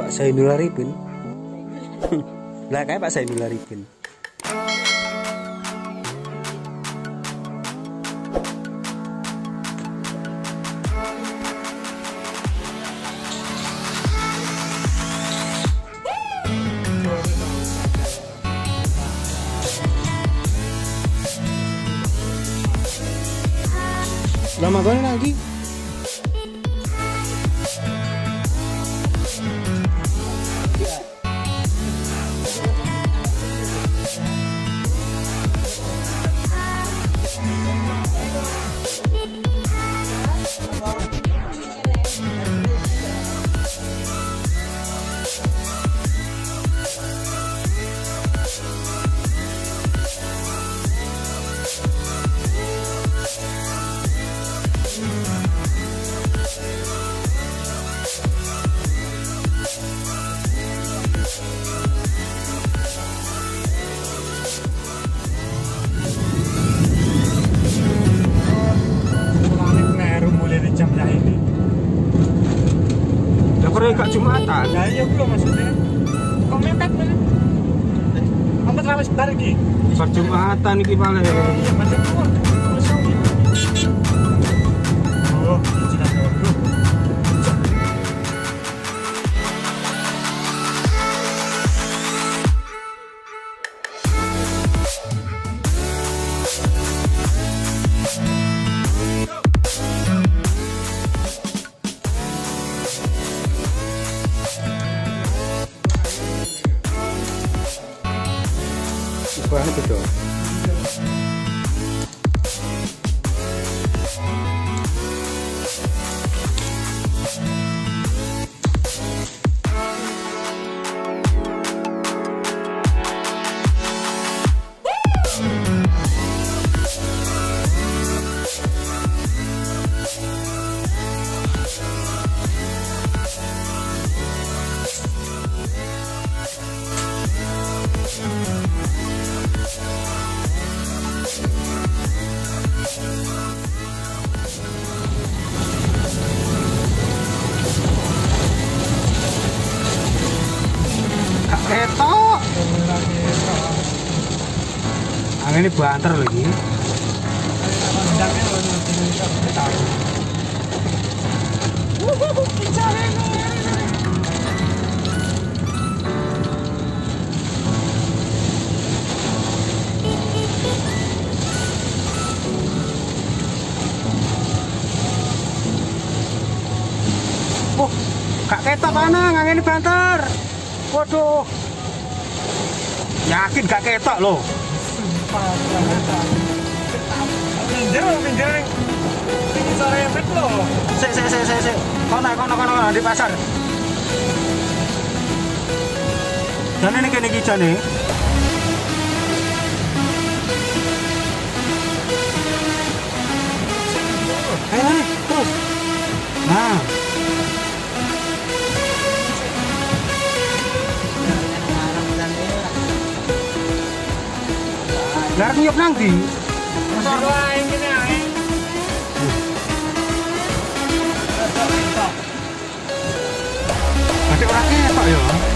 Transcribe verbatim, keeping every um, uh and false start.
Pak Zainul Arifin. Lah kayak Pak Zainul Arifin. Lama banget lagi. Kak Jumatan. Nah iya belum maksudnya. Kok mepet bener. Kamu terawih sebentar lagi. Per Jumatan iki paling. Iya, macet keluar. Oh, sudah dulu. Banget betul. Ketok. Angin ini banter lagi. Oh, kak ketok mana? Angin ini banter. Waduh, yakin gak ketok loh. Pinjam, pinjam. Ini sore bet loh. Sik, sik, sik, sik, sik. Kono, kono, kono, kono di pasar. Dan ini kene iki jane. Ayo, ayo, terus. Nah. Lah nyup nang ndi? Masuk wae ngene ae. Ada ora ketok ya.